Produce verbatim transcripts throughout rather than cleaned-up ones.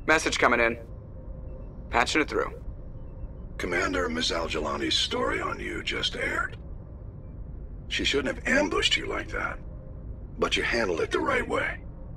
Message coming in. Patching it through. Commander, Miss Al-Jilani's story on you just aired. She shouldn't have ambushed you like that. But you handled it the right way.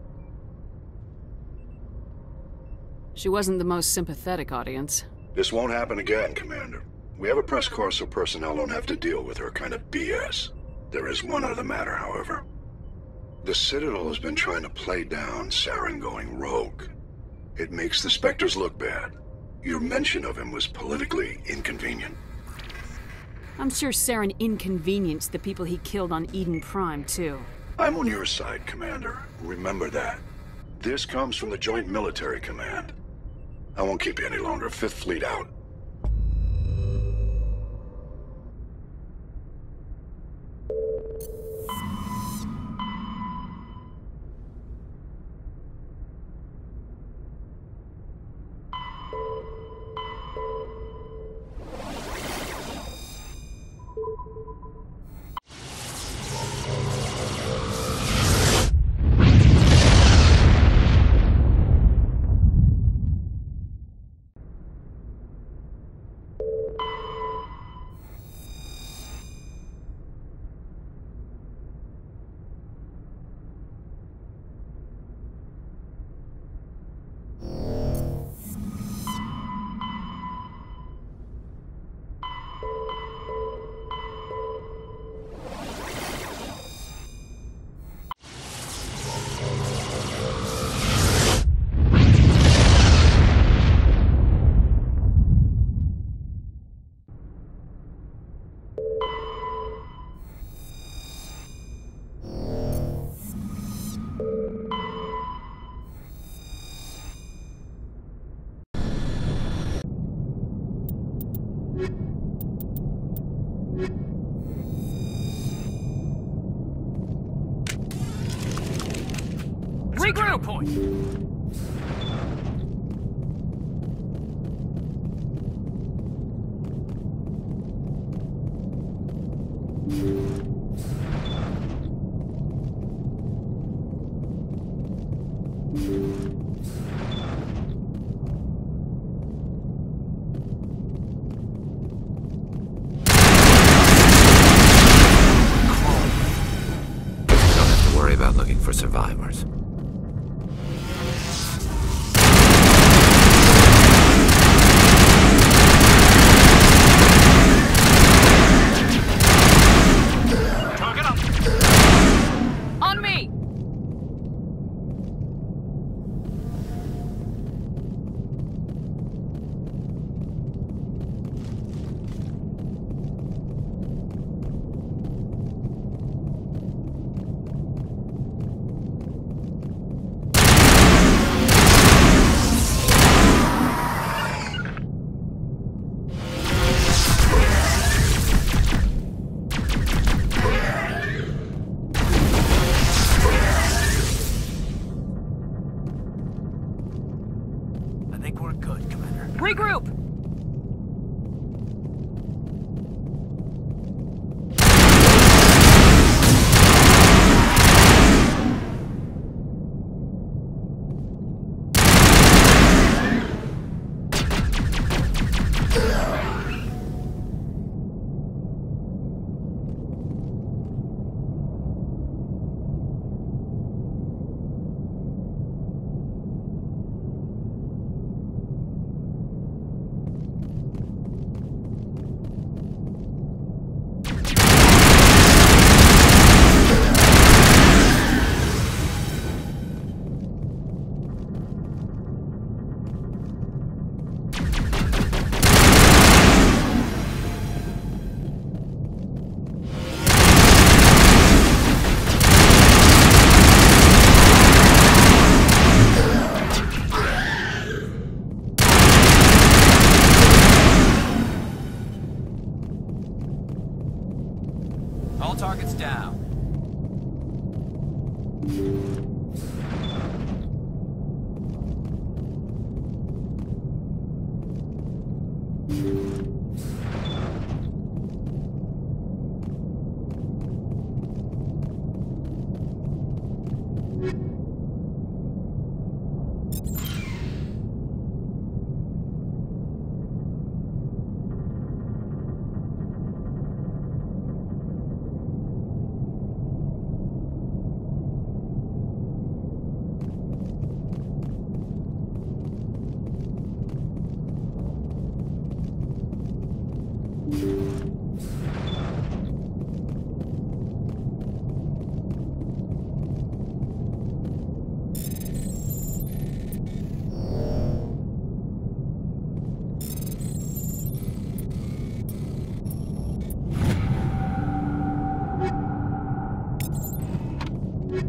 She wasn't the most sympathetic audience. This won't happen again, Commander. We have a press corps so personnel don't have to deal with her kind of B S. There is one other matter, however. The Citadel has been trying to play down Saren going rogue. It makes the Spectres look bad. Your mention of him was politically inconvenient. I'm sure Saren inconvenienced the people he killed on Eden Prime, too. I'm on your side, Commander. Remember that. This comes from the Joint Military Command. I won't keep you any longer. Fifth Fleet out. Regroup! Point. For survivors. Target up. On me. Regroup! All targets down.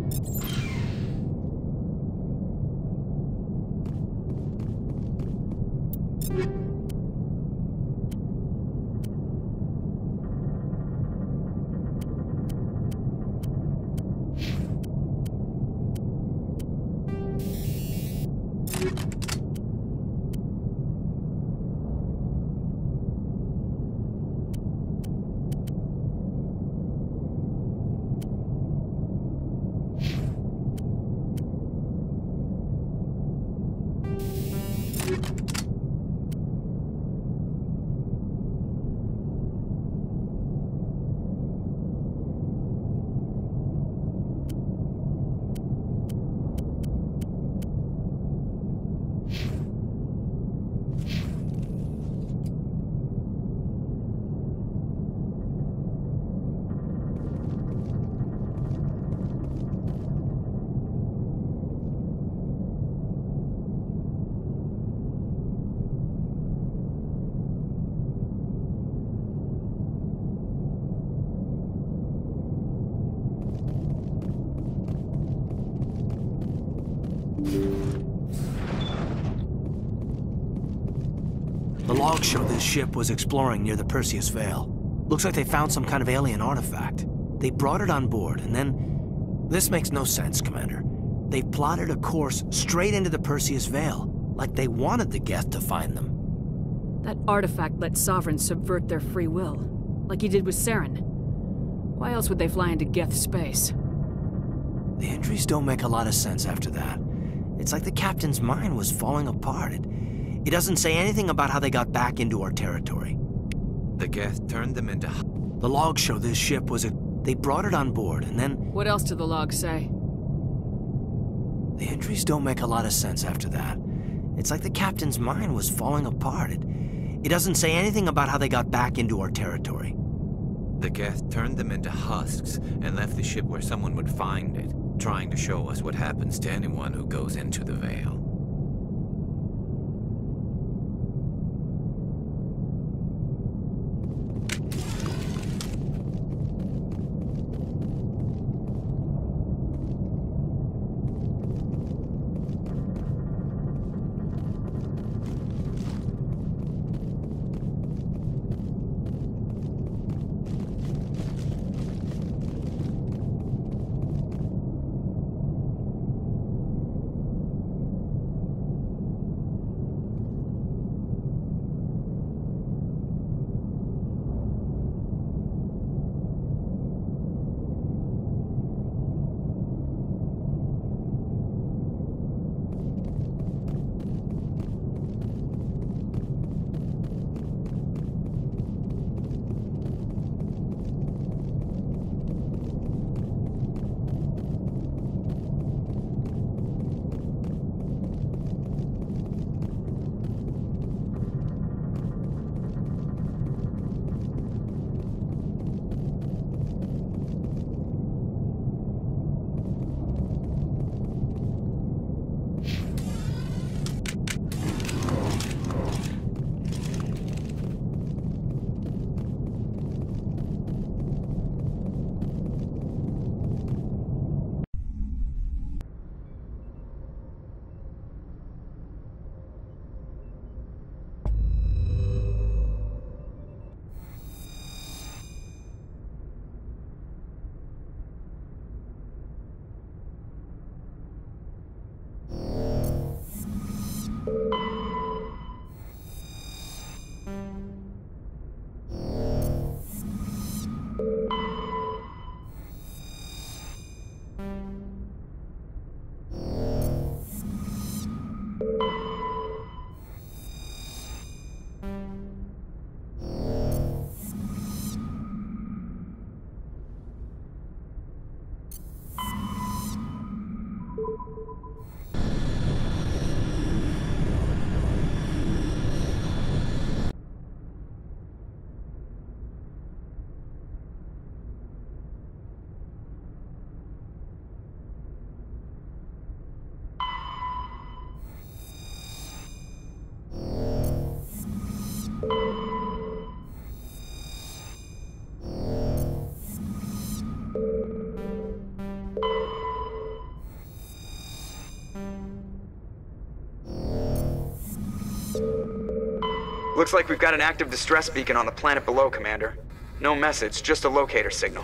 The logs show this ship was exploring near the Perseus Vale. Looks like they found some kind of alien artifact. They brought it on board, and then... This makes no sense, Commander. They plotted a course straight into the Perseus Vale, like they wanted the Geth to find them. That artifact let Sovereigns subvert their free will, like he did with Saren. Why else would they fly into Geth space? The entries don't make a lot of sense after that. It's like the captain's mind was falling apart. It, it doesn't say anything about how they got back into our territory. The Geth turned them into... The logs show this ship was a... They brought it on board, and then... What else do the logs say? The entries don't make a lot of sense after that. It's like the captain's mind was falling apart. It, it doesn't say anything about how they got back into our territory. The Geth turned them into husks and left the ship where someone would find it, trying to show us what happens to anyone who goes into the Vale. Looks like we've got an active distress beacon on the planet below, Commander. No message, just a locator signal.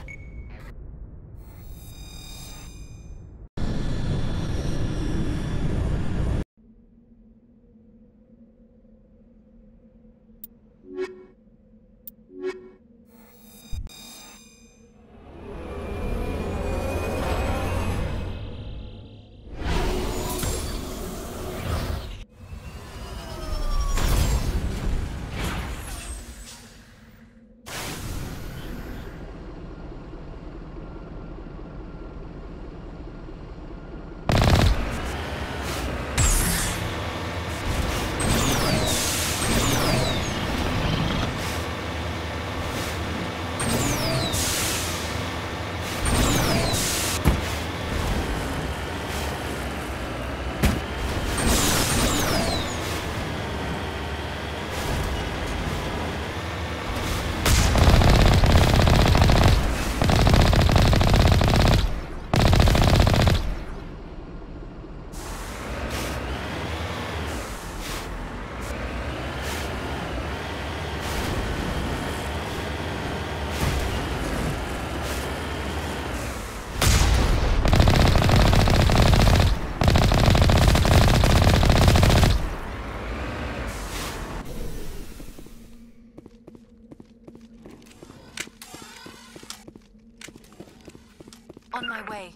On my way.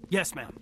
Yes, ma'am.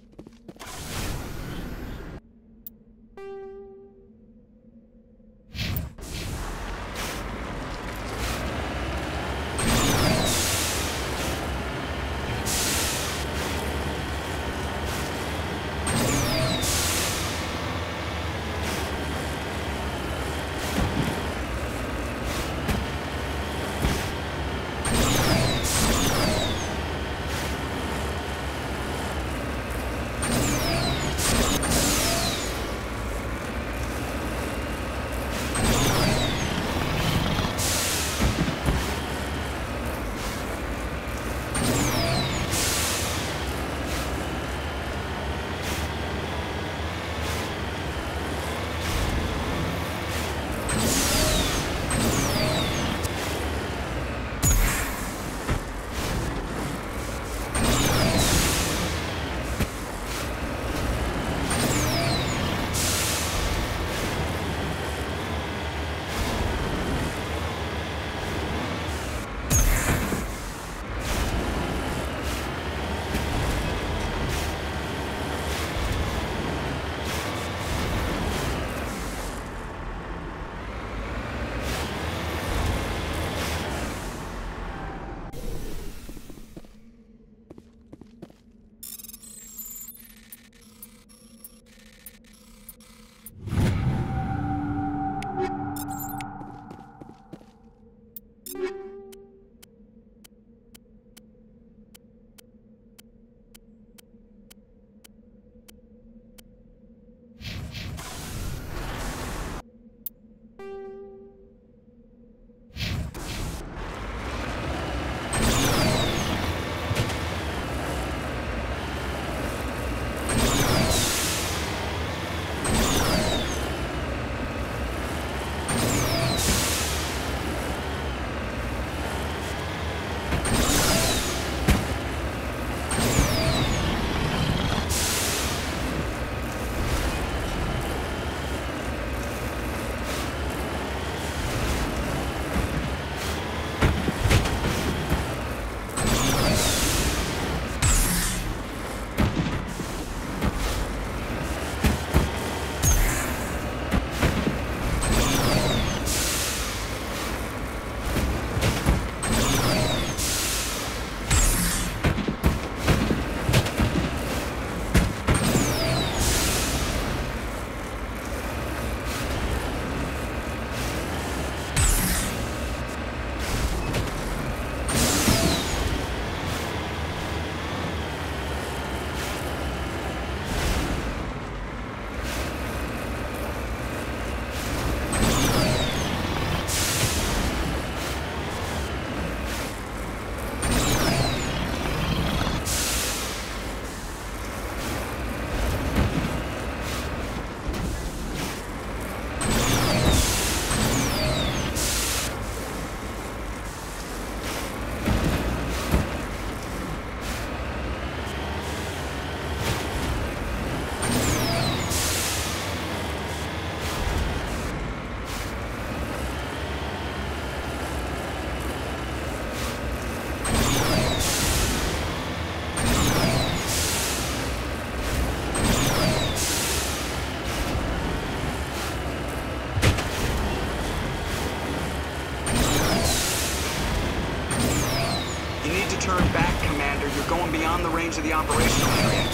Turn back, Commander. You're going beyond the range of the operational area.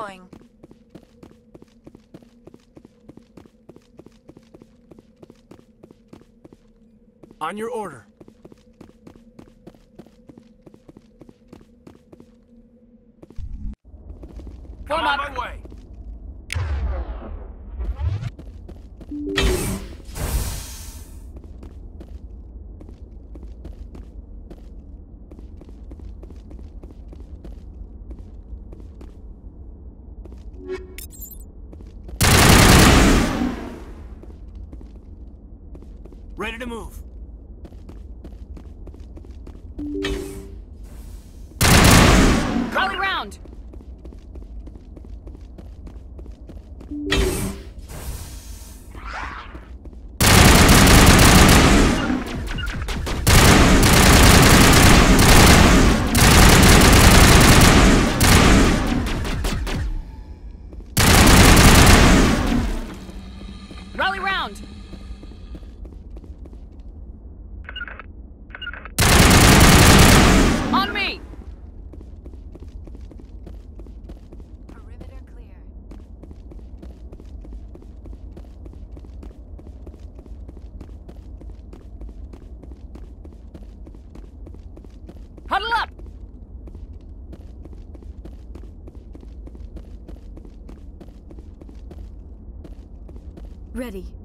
Deploying. On your order. Form I'm up. on my way. Ready to move. Rally round! Rally round! On me! Perimeter clear. Huddle up! Ready.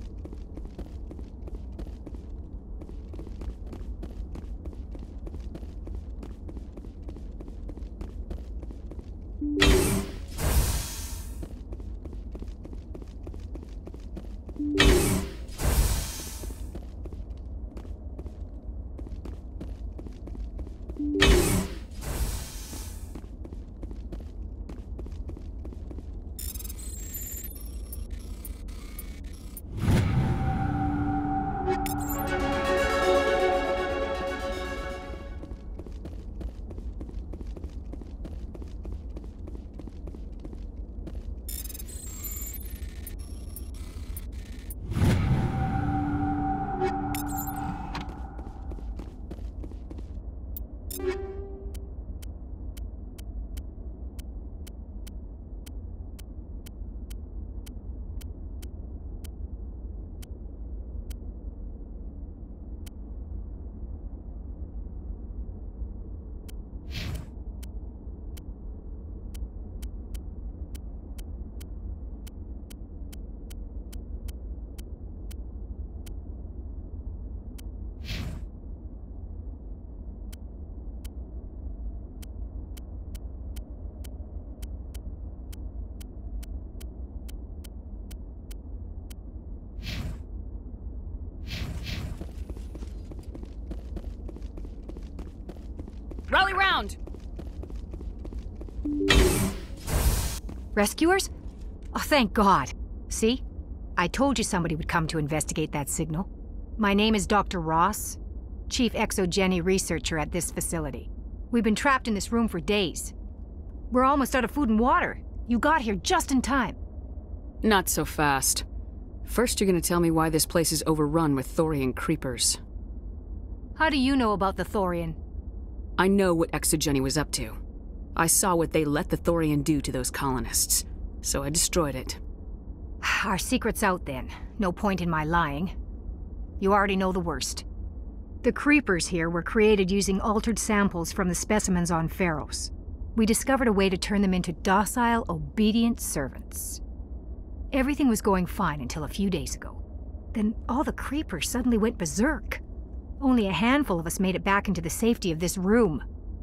Rally round! Rescuers? Oh, thank God. See? I told you somebody would come to investigate that signal. My name is Doctor Ross, Chief Exogeny Researcher at this facility. We've been trapped in this room for days. We're almost out of food and water. You got here just in time. Not so fast. First you're gonna tell me why this place is overrun with Thorian creepers. How do you know about the Thorian? I know what Exogeny was up to. I saw what they let the Thorian do to those colonists, so I destroyed it. Our secret's out then. No point in my lying. You already know the worst. The creepers here were created using altered samples from the specimens on Pharos. We discovered a way to turn them into docile, obedient servants. Everything was going fine until a few days ago. Then all the creepers suddenly went berserk. Only a handful of us made it back into the safety of this room.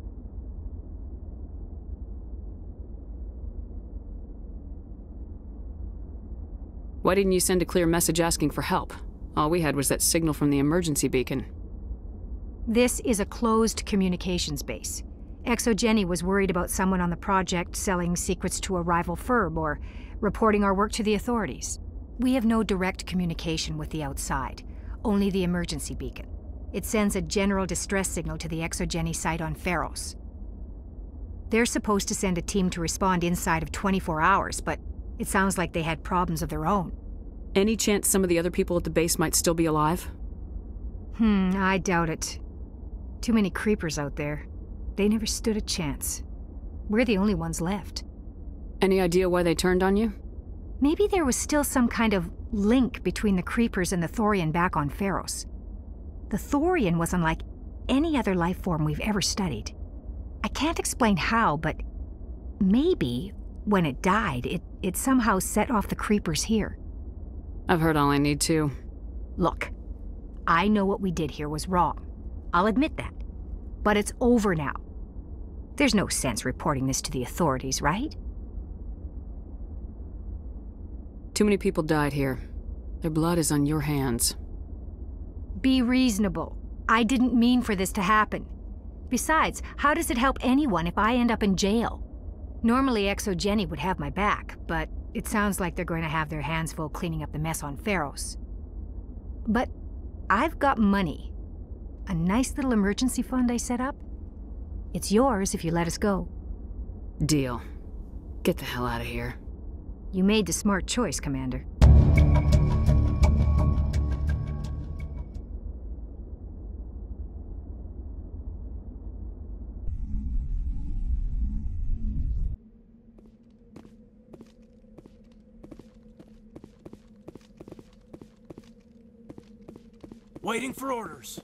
Why didn't you send a clear message asking for help? All we had was that signal from the emergency beacon. This is a closed communications base. Exogeny was worried about someone on the project selling secrets to a rival firm or reporting our work to the authorities. We have no direct communication with the outside, only the emergency beacon. It sends a general distress signal to the Exogeny site on Pharos. They're supposed to send a team to respond inside of twenty-four hours, but it sounds like they had problems of their own. Any chance some of the other people at the base might still be alive? Hmm, I doubt it. Too many creepers out there. They never stood a chance. We're the only ones left. Any idea why they turned on you? Maybe there was still some kind of link between the Creepers and the Thorian back on Pharos. The Thorian was unlike any other life form we've ever studied. I can't explain how, but maybe when it died, it, it somehow set off the Creepers here. I've heard all I need to. Look, I know what we did here was wrong. I'll admit that. But it's over now. There's no sense reporting this to the authorities, right? Too many people died here. Their blood is on your hands. Be reasonable. I didn't mean for this to happen. Besides, how does it help anyone if I end up in jail? Normally ExoGeni would have my back, but it sounds like they're going to have their hands full cleaning up the mess on Pharos. But I've got money. A nice little emergency fund I set up. It's yours if you let us go. Deal. Get the hell out of here. You made the smart choice, Commander. Waiting for orders.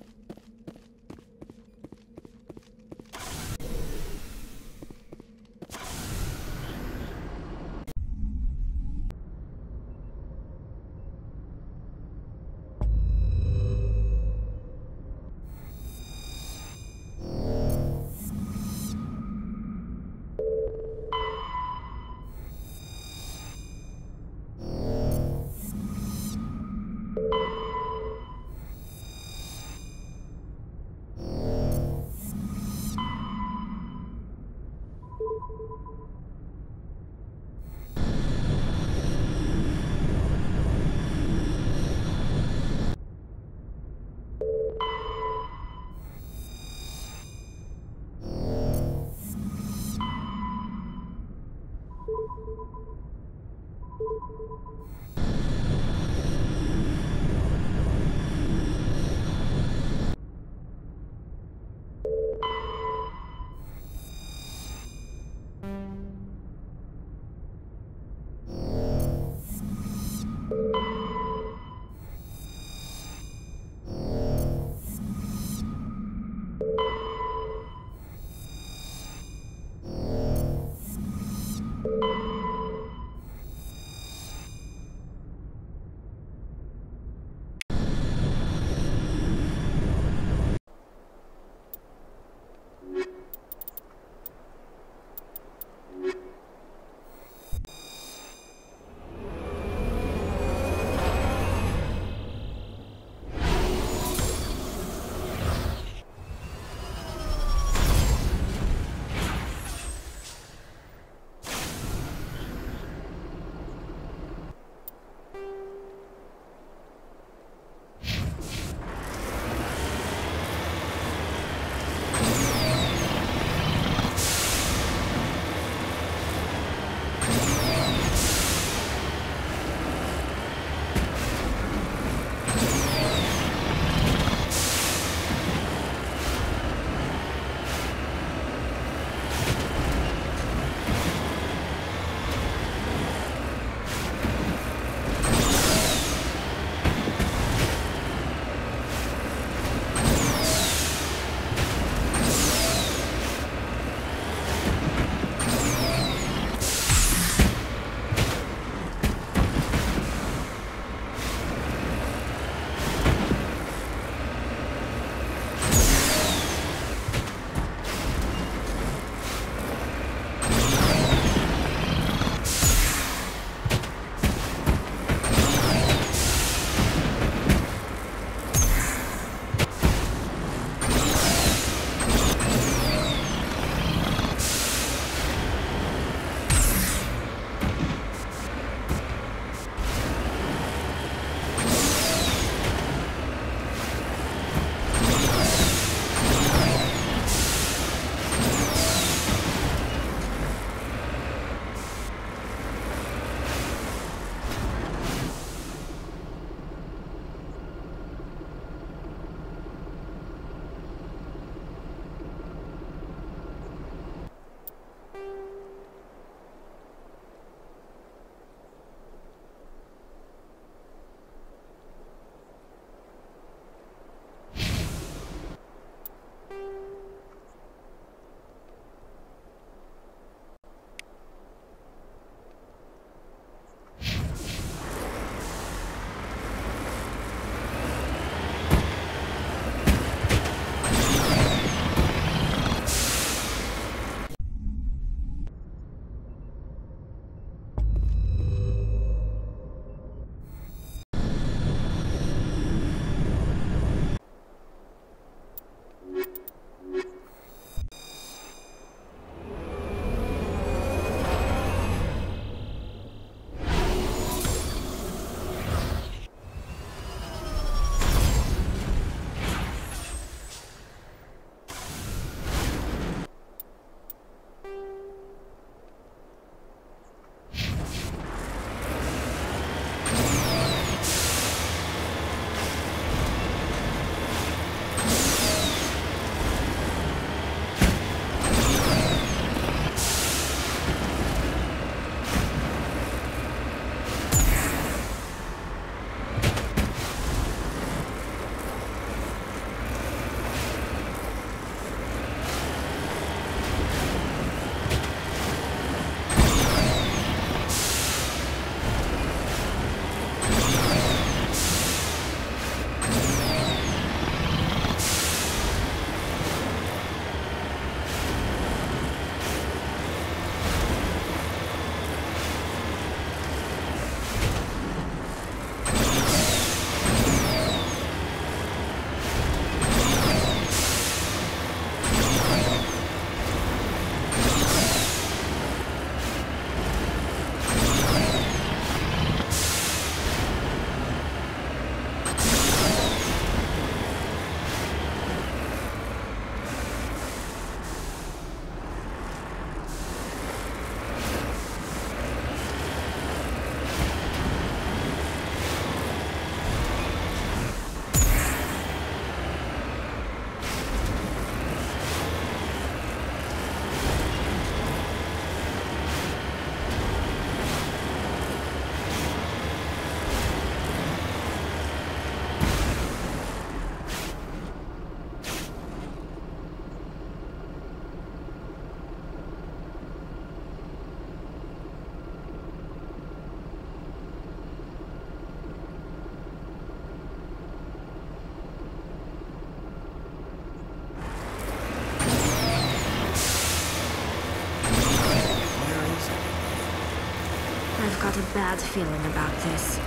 got a bad feeling about this.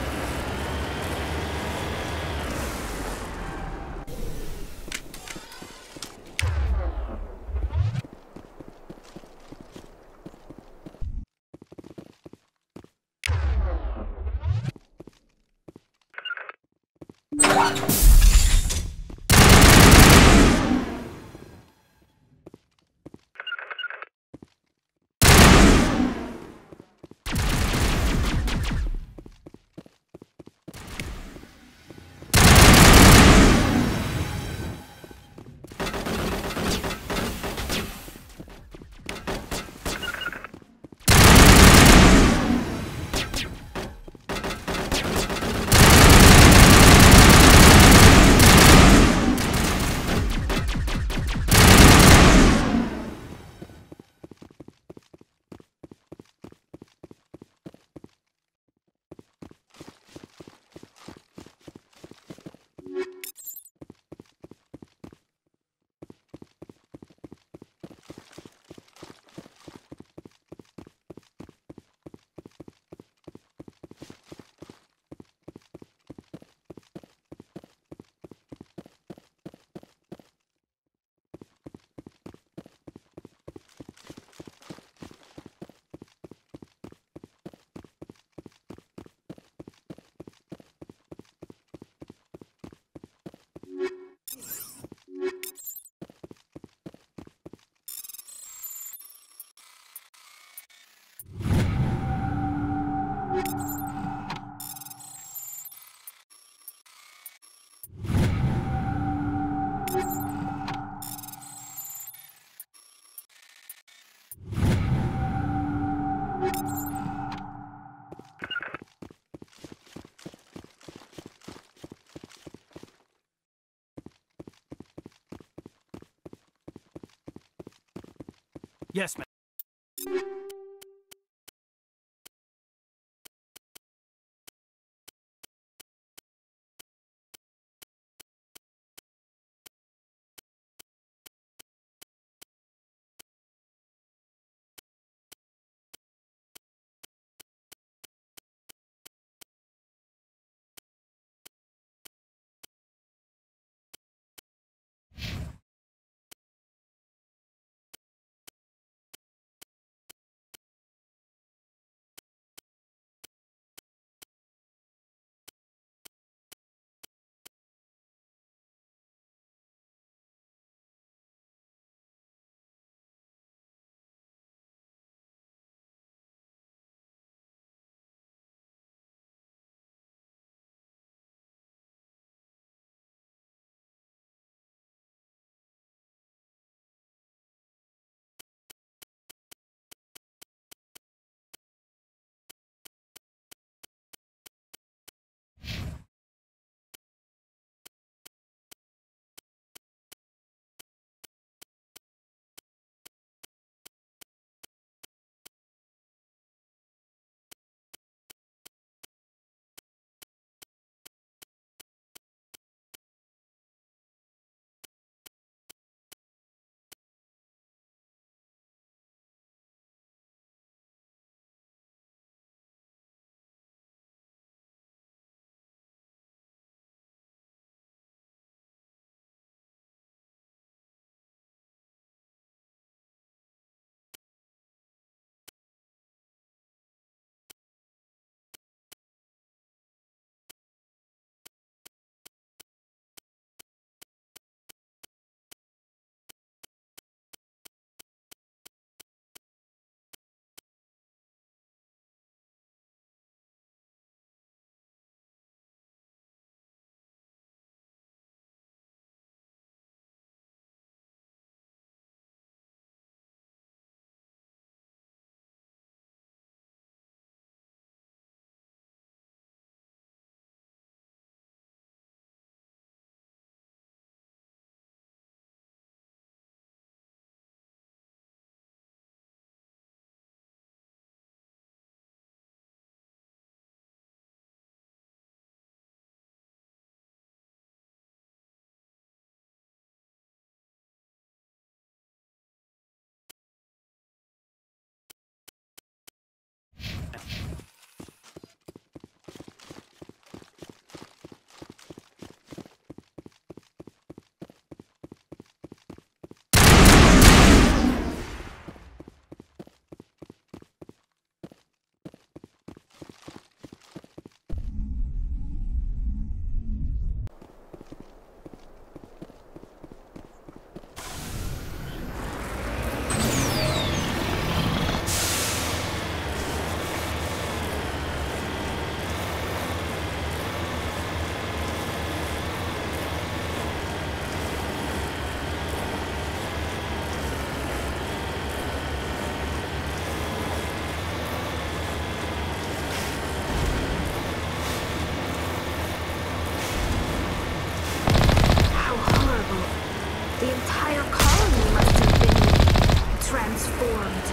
Yes, ma'am. entire colony must have been transformed.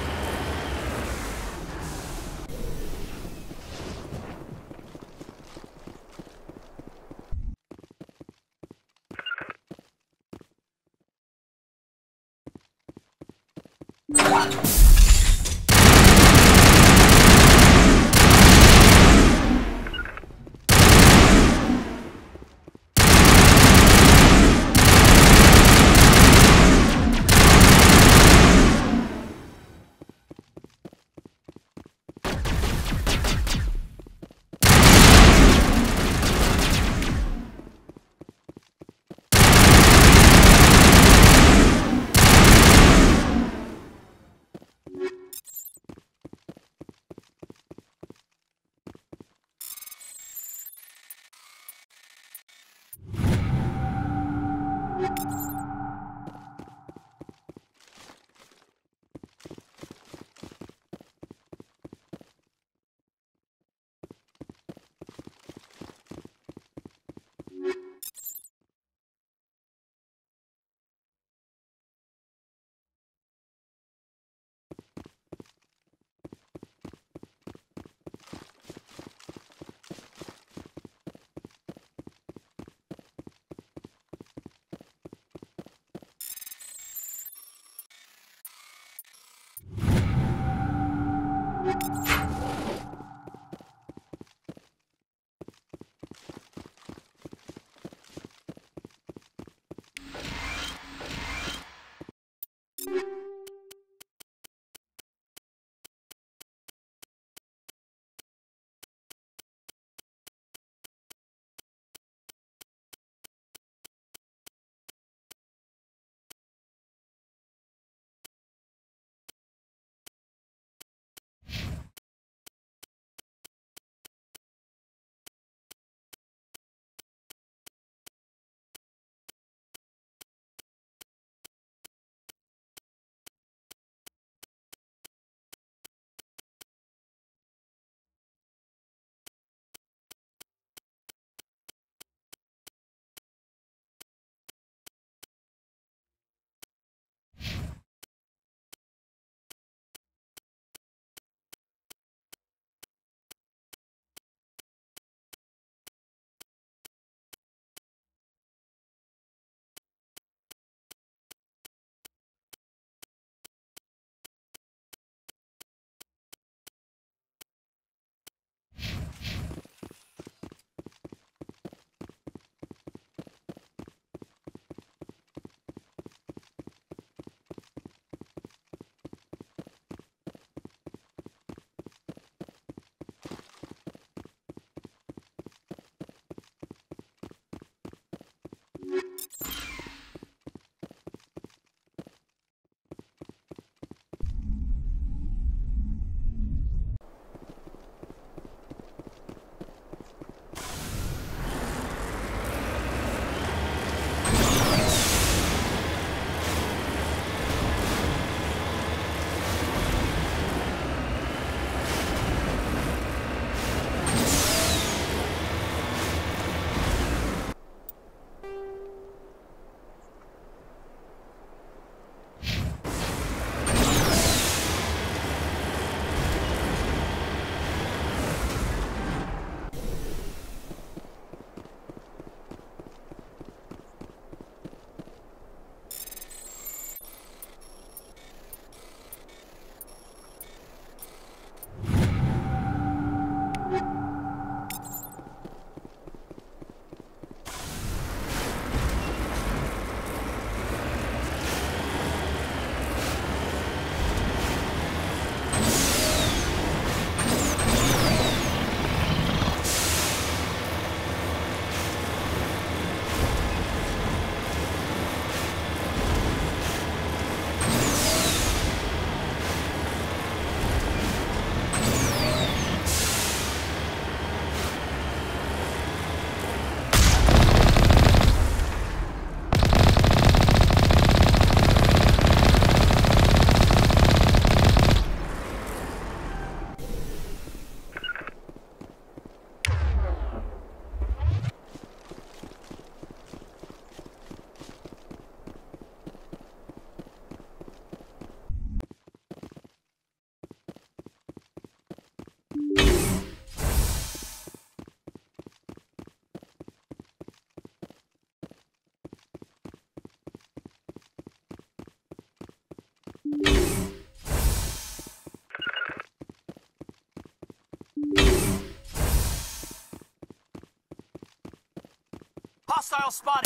Hostile spotted!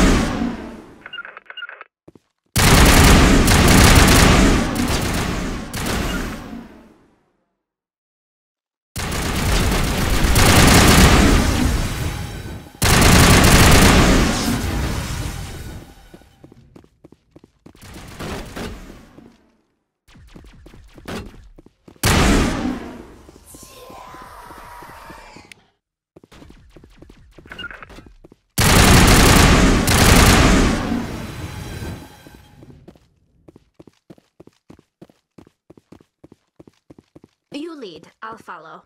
You lead, I'll follow.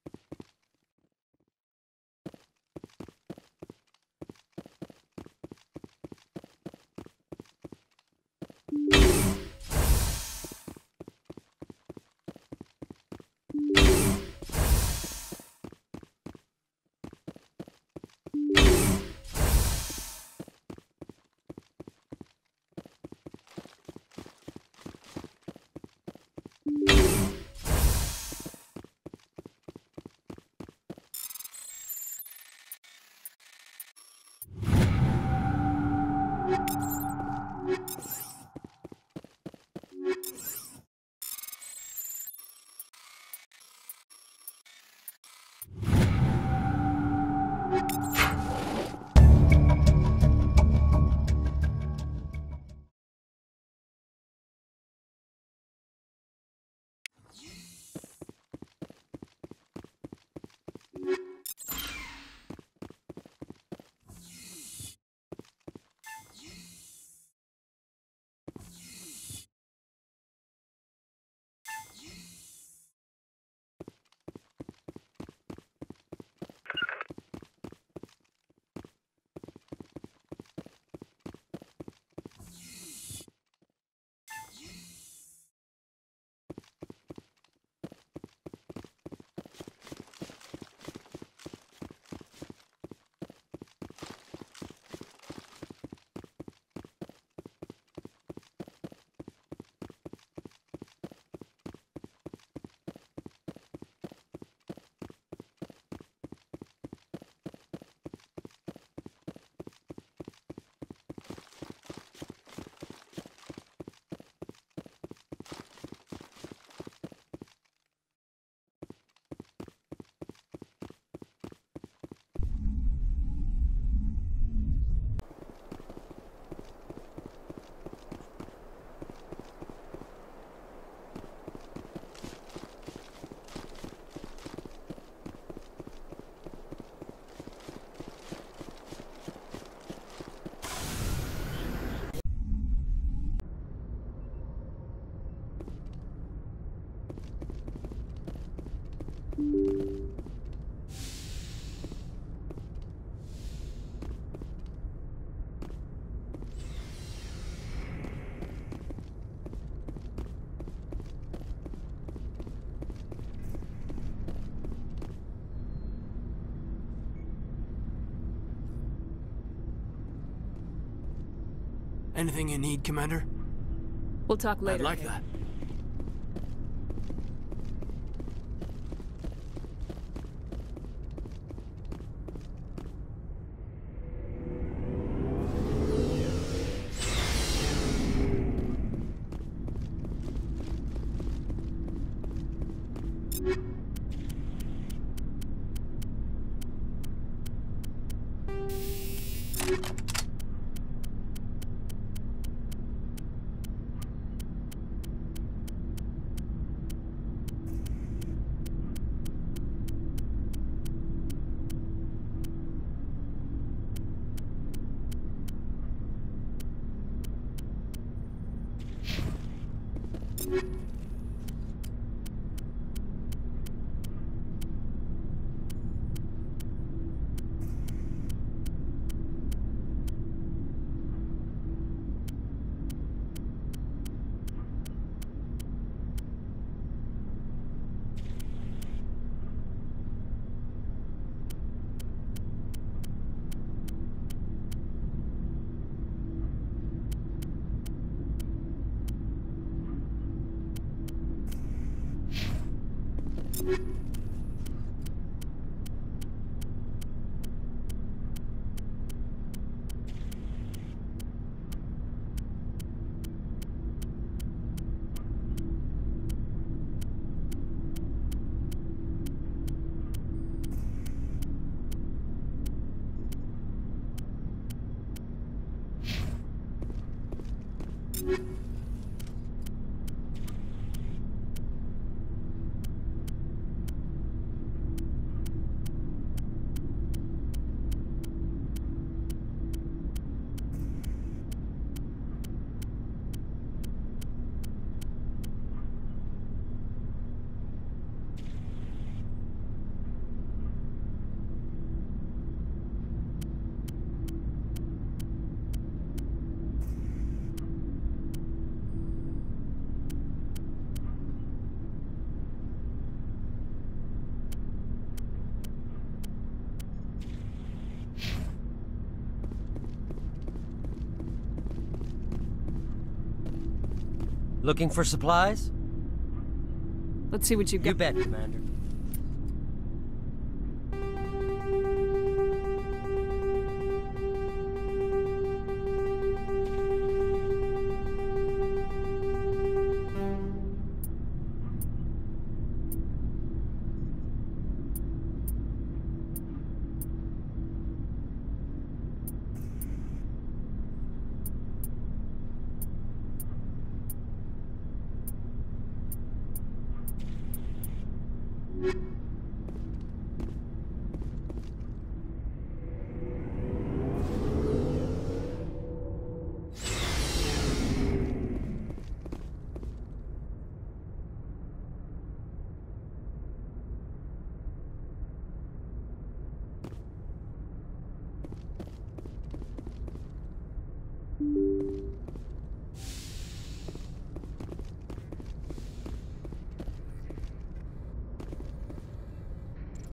Anything you need, Commander? We'll talk later. I'd like Kate. that. Looking for supplies? Let's see what you've got. You bet, Commander. You